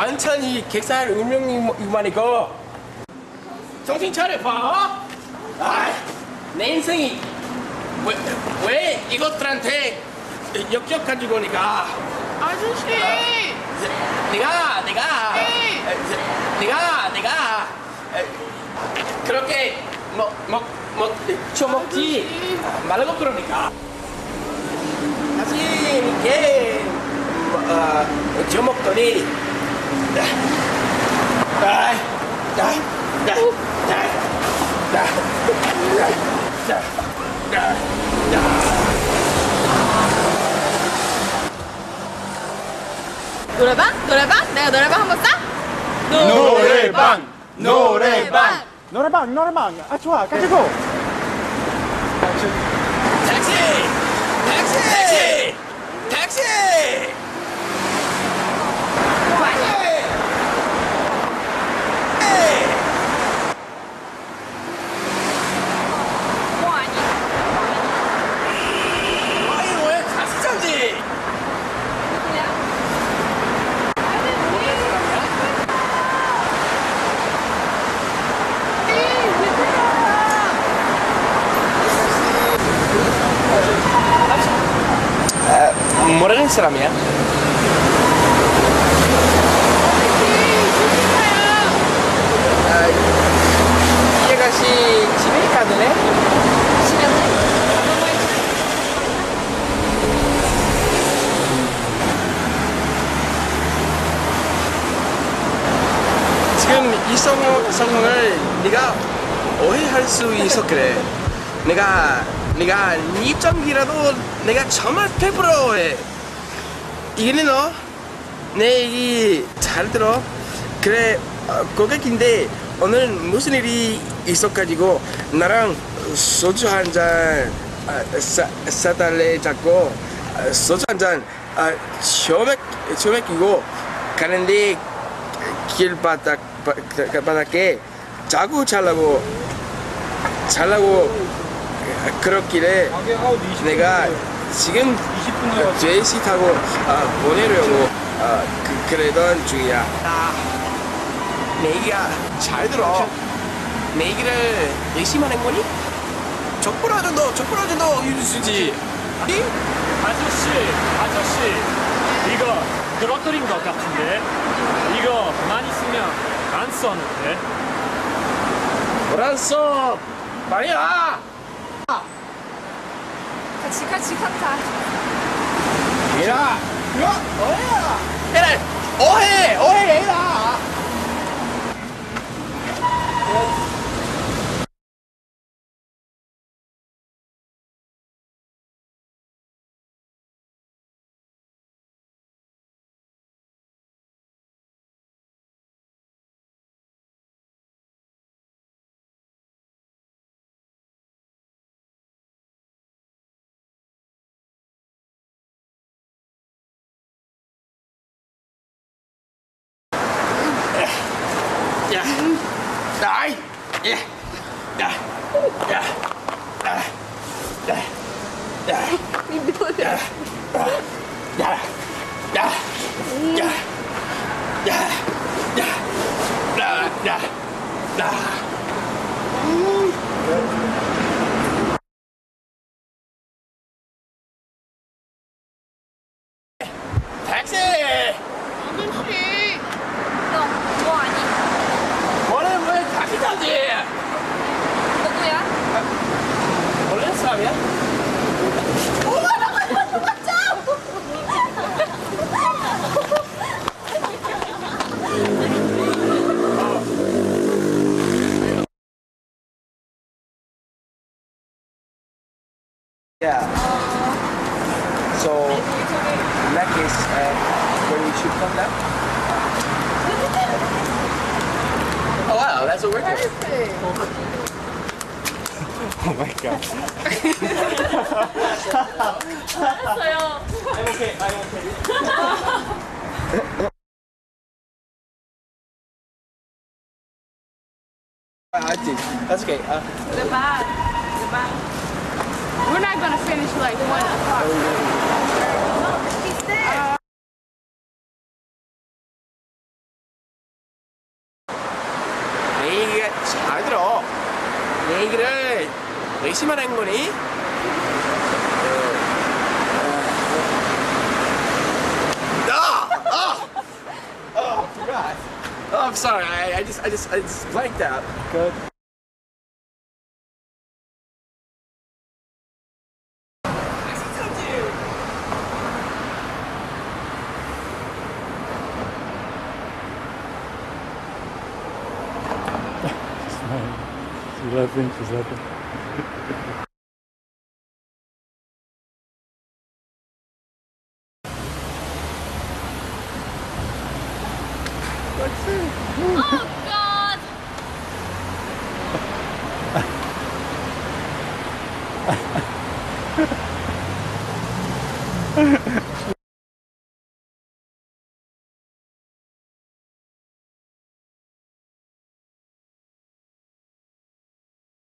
완전히 객살 운명이만이고 정신 차려봐. 내 인생이 왜 이것들한테 역적가지고 니가 아저씨! 내가 그렇게 처먹지 말고 그러니까 다시 이렇게 처먹더니 노래방? 노래방? 내가 노래방 한번 싸? 노래방. 아, 좋아. 같이 고. 택시! 아니 왜 가시장지? 뭐라는 사람이야? 이 아가씨 집에 가더네? 지금 이 상황을 네가 오해할 수 있어 그래. 내가 네 입장이라도 내가 정말 100%해. 이거는 내 얘기 잘 들어. 그래 고객인데 오늘 무슨 일이 있어가지고 나랑 소주 한 잔 사달래 자꾸 소주 한 잔 처먹이고 가는데 길바닥에 자고 자려고 그렇길래 내가 지금 제시 타고 보내려고 그러던 중이야. 내 얘기야 잘 들어. 내 얘기를 열심히 하는 거니? 족불하지 너 유수지. 아저씨, 이거 떨어뜨린 것 같은데? 이거 가만히 있으면 안 썼는데? 뭐란 써? 말이야! 같이 가. 얘라! 이거 오해야! 얘라! 오해 얘라! 택시! 아저씨! 너 뭐하니? 너는 왜 택시 타지? 누구야? 원래 사람이야? Yeah. So, in that case, when we should come down? Oh wow, that's what we're doing. Oh my god. 알았어요. I'm okay. I think that's okay. Goodbye. We're not gonna finish like 1 o'clock. 잘 들어. 얘기를 열심히 하는 거니? Oh, God. Oh, I'm sorry. I just blanked out. Good. She's laughing, she's laughing. Oh God!